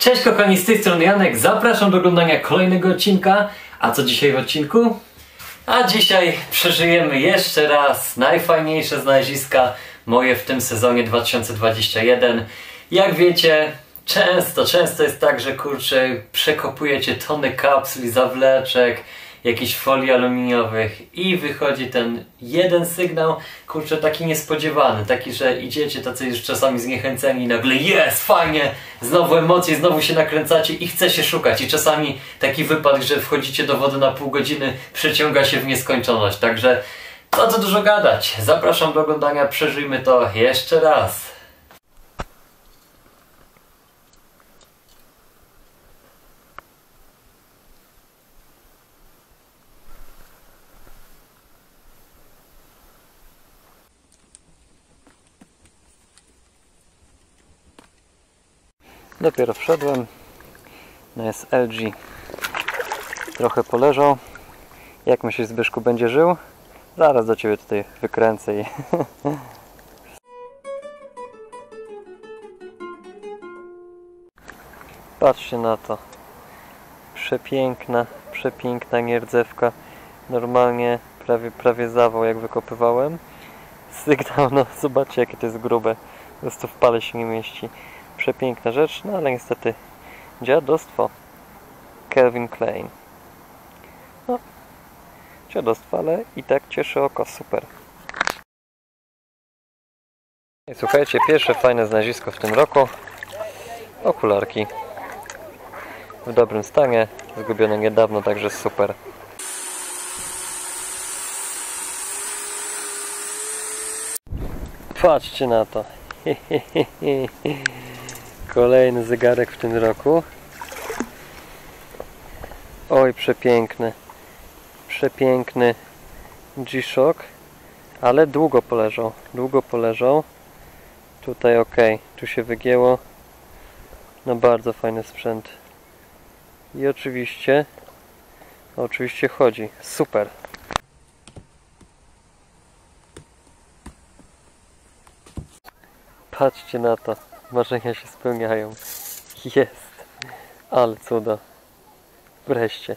Cześć kochani, z tej strony Janek, zapraszam do oglądania kolejnego odcinka. A co dzisiaj w odcinku? A dzisiaj przeżyjemy jeszcze raz najfajniejsze znaleziska moje w tym sezonie 2021. Jak wiecie, często jest tak, że kurczę, przekopujecie tony kapsli, zawleczek, jakichś folii aluminiowych i wychodzi ten jeden sygnał, kurczę, taki niespodziewany, taki, że idziecie tacy już czasami zniechęceni i nagle jest, fajnie, znowu emocje, znowu się nakręcacie i chce się szukać i czasami taki wypadek, że wchodzicie do wody na pół godziny, przeciąga się w nieskończoność, także co tu dużo gadać, zapraszam do oglądania, przeżyjmy to jeszcze raz. Dopiero wszedłem, no jest LG, trochę poleżał. Jak myślisz, Zbyszku, będzie żył? Zaraz do Ciebie tutaj wykręcę i... Patrzcie na to, przepiękna nierdzewka, normalnie prawie zawał jak wykopywałem. Sygnał, no zobaczcie jakie to jest grube, po prostu w pale się nie mieści. Przepiękna rzecz, no ale niestety dziadostwo. Calvin Klein. No, dziadostwo, ale i tak cieszy oko, super. I słuchajcie, pierwsze fajne znalezisko w tym roku. Okularki. W dobrym stanie, zgubione niedawno, także super. Patrzcie na to. Kolejny zegarek w tym roku. Oj, przepiękny G-Shock, ale długo poleżał. Tutaj ok, tu się wygięło. No bardzo fajny sprzęt. I oczywiście chodzi. Super. Patrzcie na to. Marzenia się spełniają. Jest. Ale cudo. Wreszcie.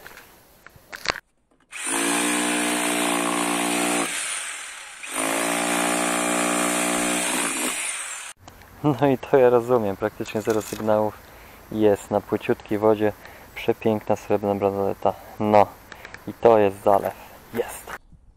No i to ja rozumiem. Praktycznie zero sygnałów. Jest na płyciutkiej wodzie. Przepiękna srebrna bransoleta. No. I to jest zalew. Jest.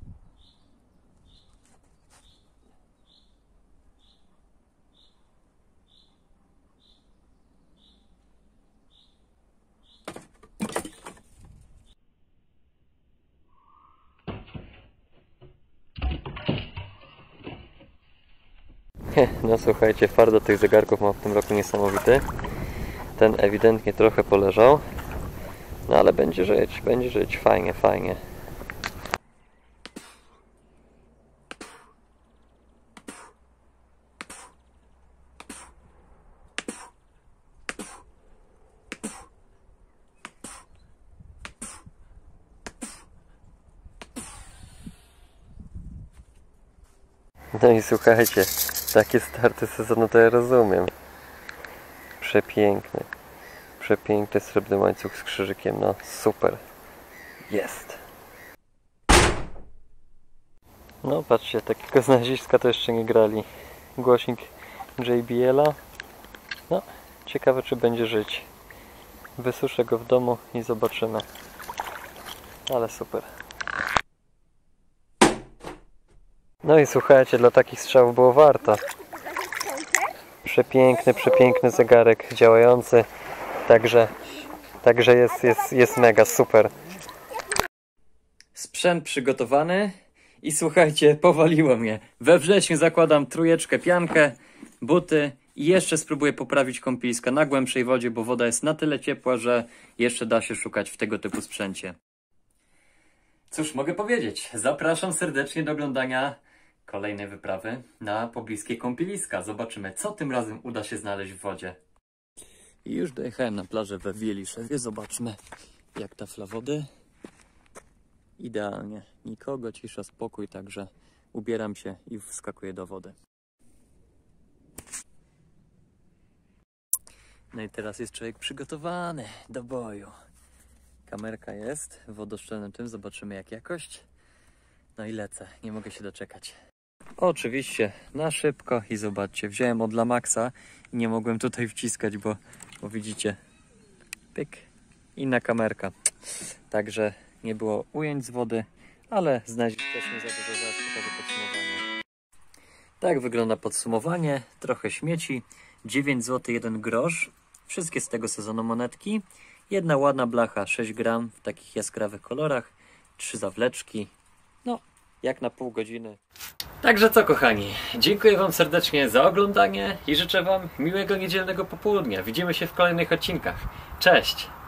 No słuchajcie, fardo tych zegarków mam w tym roku niesamowity. Ten ewidentnie trochę poleżał. No ale będzie żyć. Fajnie. No i słuchajcie, takie starty sezonu to ja rozumiem. Przepiękny srebrny łańcuch z krzyżykiem, no super. Jest. No patrzcie, takiego znaleziska to jeszcze nie grali. Głośnik JBL-a. No, ciekawe czy będzie żyć. Wysuszę go w domu i zobaczymy. Ale super. No i słuchajcie, dla takich strzałów było warto. Przepiękny zegarek działający. Także jest mega super. Sprzęt przygotowany i słuchajcie, powaliło mnie. We wrześniu zakładam trójeczkę, piankę, buty i jeszcze spróbuję poprawić kąpieliska na głębszej wodzie, bo woda jest na tyle ciepła, że jeszcze da się szukać w tego typu sprzęcie. Cóż mogę powiedzieć? Zapraszam serdecznie do oglądania kolejnej wyprawy na pobliskie kąpieliska. Zobaczymy, co tym razem uda się znaleźć w wodzie. I już dojechałem na plażę we Wieliszewie. Zobaczmy, jak tafla wody. Idealnie. Nikogo, cisza, spokój, także ubieram się i wskakuję do wody. No i teraz jest człowiek przygotowany do boju. Kamerka jest w wodoszczelnym tym, zobaczymy jak jakość. No i lecę, nie mogę się doczekać. Oczywiście na szybko i zobaczcie, wziąłem od Lamaxa i nie mogłem tutaj wciskać, bo widzicie, pyk, inna kamerka. Także nie było ujęć z wody, ale znaleźć też nie za dużo, zaraz pokażę podsumowanie. Tak wygląda podsumowanie, trochę śmieci, 9 zł 1 grosz, wszystkie z tego sezonu monetki, jedna ładna blacha 6 gram w takich jaskrawych kolorach, 3 zawleczki, no jak na pół godziny. Także co kochani, dziękuję Wam serdecznie za oglądanie i życzę Wam miłego niedzielnego popołudnia. Widzimy się w kolejnych odcinkach. Cześć!